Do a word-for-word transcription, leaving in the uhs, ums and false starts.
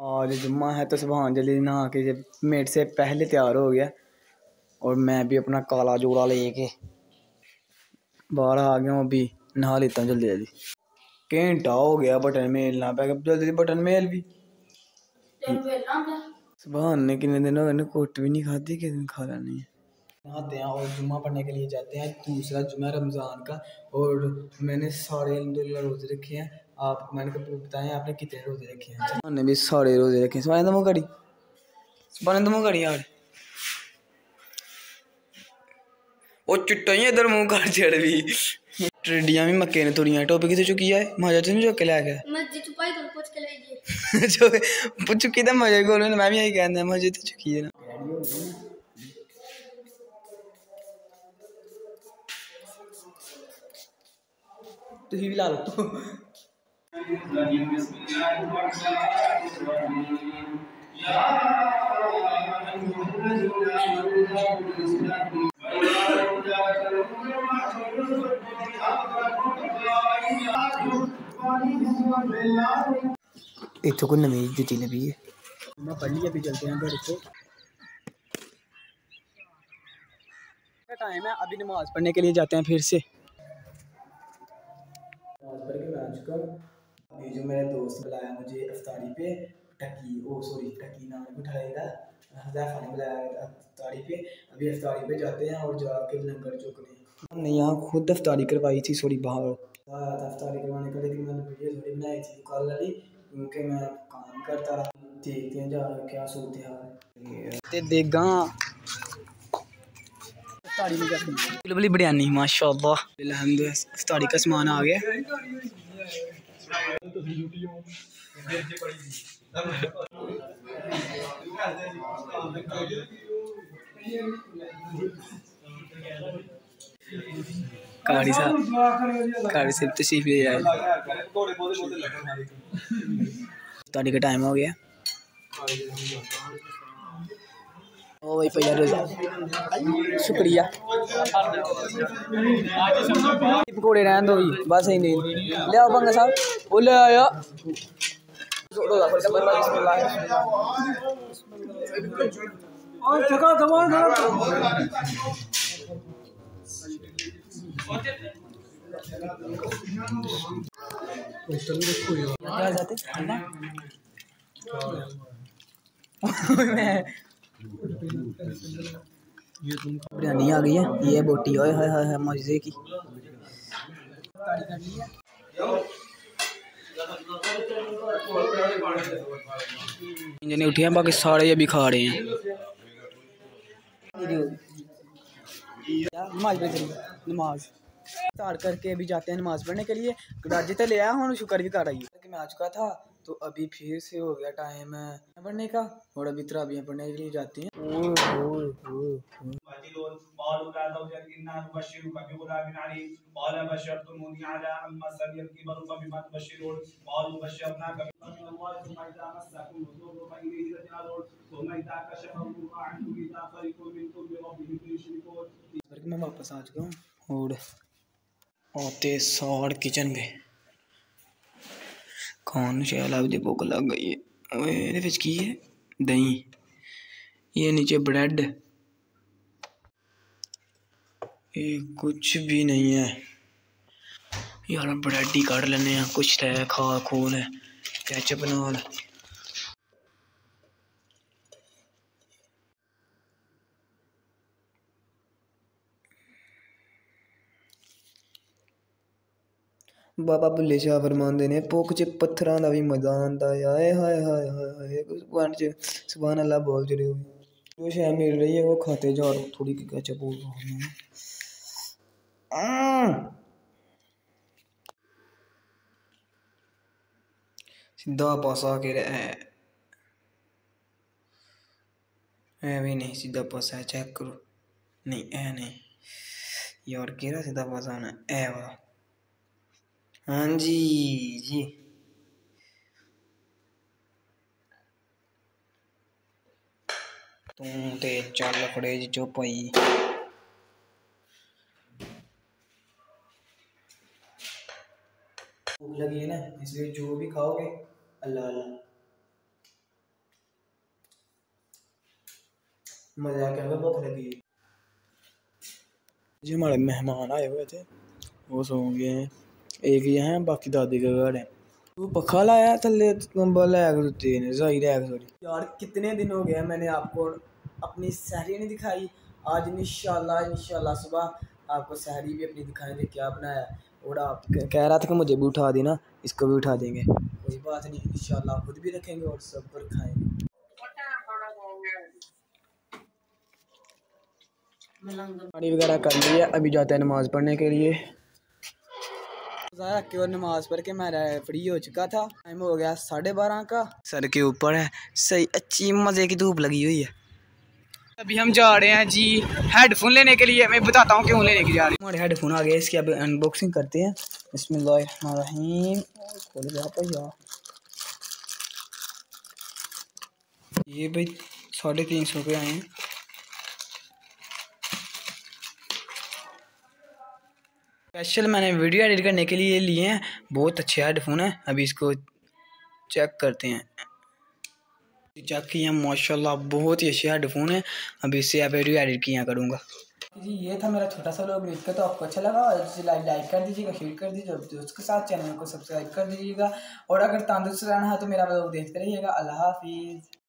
आज जुम्मा है तो सुबह जल्दी नहा के मेट से पहले तैयार हो गया और मैं भी अपना काला जोड़ा लेके बाहर आ गया हूँ। अभी नहा लेता हूँ जल्दी जल्दी। घंटा हो गया बटन मेलना पे, जल्दी जल्दी बटन मेल भी। सुबह ने कितने दिन हो गए कोट भी नहीं खाती, किस दिन खा नहीं है। नहाते हैं और जुम्मा पढ़ने के लिए जाते हैं। दूसरा जुम्मा रमज़ान का और मैंने सारे अल्हम्दुलिल्लाह रोज़े रखे हैं। आप मैंने कभी बताएं आपने कितने रोज़े रखे हैं? मैंने भी सारे रोज़े रखे हैं। सुबह तो मुँह करी सुबह तो मुँह करी यार वो चिट्टा ही इधर मुँह कर चढ़ भी टिड्डियां भी मक्के ने थोड़ी टोपी किसे चुकी है मजा तो नहीं चुके लैके चुकी तो मजा को मैं भी यही कहना मजे तो चुकी है ना। तुम भी ला लो इतों को नवी जुटी लगी है। मैं पढ़ लिया, अभी चलते हैं घर को। टाइम है, अभी नमाज पढ़ने के लिए जाते हैं फिर से। नमाज पढ़ के मैं आ चुका हूँ। अभी जो मेरे दोस्त बुलाया मुझे इफ्तारी पे, टकी ओ सॉरी टकी नाम उठाएगा हज़ाफ़ा ने बुलाया इफ्तारी पे। अभी इफ्तारी पे जाते हैं और जाके लंगर चौकने हमने यहाँ खुद इफ्तारी करवाई थी। सॉरी बाहर इफ्तारी करवाने का, लेकिन मैंने वीडियो थोड़ी बनाई थी कॉल वाली क्योंकि मैं काम करता रहा। देखते हैं जा क्या सूरत हाल देगा। इफ्तारी बिरयानी माशाल्लाह इफ्तारी का सामान आ गया। कारी साहब कारी साहब तशरीफ ले आए। इफ्तारी का टाइम हो गया। ओ भाई पहला रोजा शुक्रिया। पकौड़े रहने दो बस ही नहीं ले आओ बंगा साहब वो ले आया। बिरयानी आ गई है, ये बोटी है हाय हाय मजे की। नहीं उठे हैं, बाकी सारे अभी खा रहे हैं। नमाज नमाज स्टार्ट करके अभी जाते हैं नमाज पढ़ने के लिए। राजी तो ले आया हूँ, शुक्र भी कर रही है कि मैं आ चुका था। तो अभी फिर से हो गया टाइम है पढ़ने का और अभी तराबियां पढ़ने के लिए जाती हैं। मैं वापस आ चुका हूँ और आते साड़ किचन में खान शैल आपदी भुख लग गई है। ये की है दही, ये नीचे ब्रेड, ये कुछ भी नहीं है यार। ब्रेड ही काट लेने हैं, कुछ है खा खोल है कैचअप नाल। बाबा बुल्ले शाह फरमांदे ने भुख च पत्थरां दा भी मजा आंदा है। हाय हाय हाय हाय भगवान च सुभान अल्लाह बोल जड़े हो। जो शय मिल रही है वो खाते जा रहे थोड़ी कैचअप हो सीधा पासा के है भी नहीं, सीधा पासा है चेक करो। नहीं ऐ नहीं यार केरा सीधा पासा आना ऐ वाला। हाँ जी जी तू ते चल खड़े जी चुप होई। भूख लगी है ना, इसलिए जो भी खाओगे अल्लाह अल्लाह मजा क्या भूख लगी। जी हमारे मेहमान आए हुए थे, वो सो गए हैं, एक ही है बाकी दादी का घर है। तू पखा लाया थले कंबल सही यार। कितने दिन हो गए मैंने आपको अपनी सहरी नहीं दिखाई। आज इंशाल्लाह इंशाल्लाह सुबह आपको सहरी भी अपनी दिखाएंगे क्या बनाया। और आप कह रहा था कि मुझे भी उठा देना, इसको भी उठा देंगे, कोई बात नहीं, इंशाल्लाह खुद भी रखेंगे और सब पर खाएंगे। पानी वगैरह कर लिया, अभी जाते हैं नमाज़ पढ़ने के लिए। रख के और नमाज पढ़ के मैं फ्री हो चुका था। टाइम हो गया साढ़े बारह का। सर के ऊपर है सही अच्छी मज़े की धूप लगी हुई है। अभी हम जा रहे हैं जी हेडफोन लेने के लिए। मैं बताता हूँ क्यों लेने के जा रहे हैं। हमारे हेडफोन आ गए, इसकी अभी अनबॉक्सिंग करते हैं। बिस्मिल्लाहिर्रहमानिर्रहीम। खोल गया भैया, ये भाई साढ़े तीन सौ के आए हैं। स्पेशल मैंने वीडियो एडिट करने के लिए लिए हैं। बहुत अच्छे हेडफोन है, अभी इसको चेक करते हैं। चेक किया माशाल्लाह बहुत ही अच्छे हेडफोन है। अभी इससे वीडियो एडिट किया करूँगा जी। ये था मेरा छोटा सा लोग का, तो आपको अच्छा लगा लाइक लाइक कर दीजिएगा, शेयर कर दीजिएगा दोस्त के साथ, चैनल को सब्सक्राइब कर दीजिएगा। और अगर तंदुरुस्त रहना है तो मेरा लोग देखते रहिएगा। अल्लाह हाफिज़।